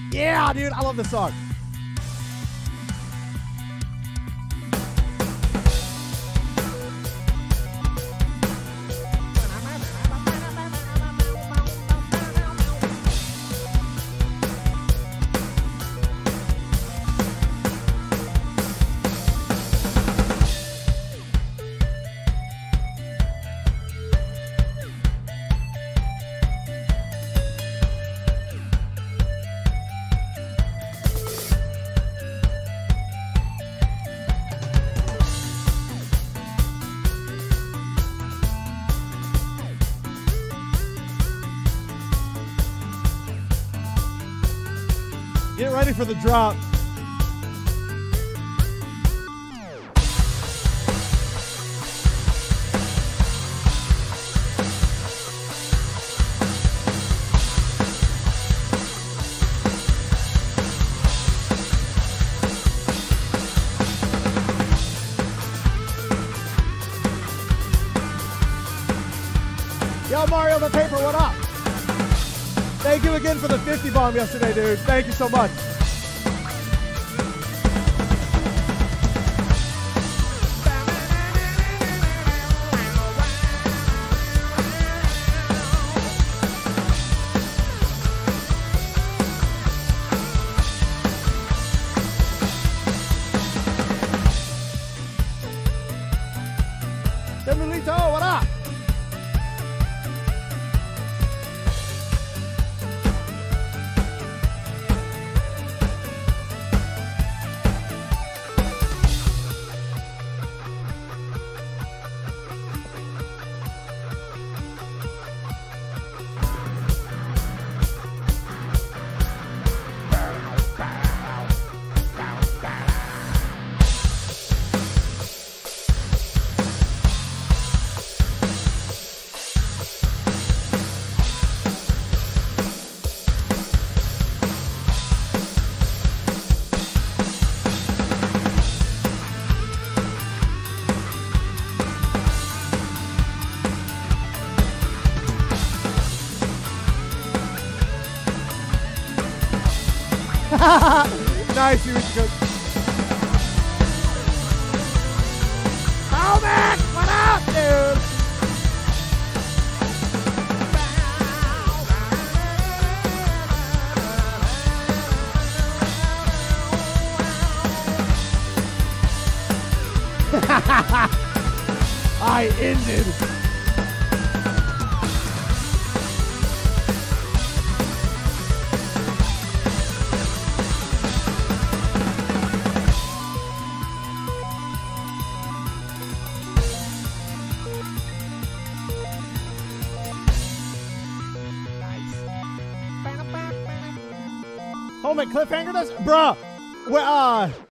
Yeah, dude, I love this song. Get ready for the drop. Yo, Mario the Paper, what up? Thank you again for the 50 bomb yesterday, dude. Thank you so much. Demolito, what up? Nice, you good. Oh man, what up, dude? I ended. Home and cliffhanger this? Bruh. Well,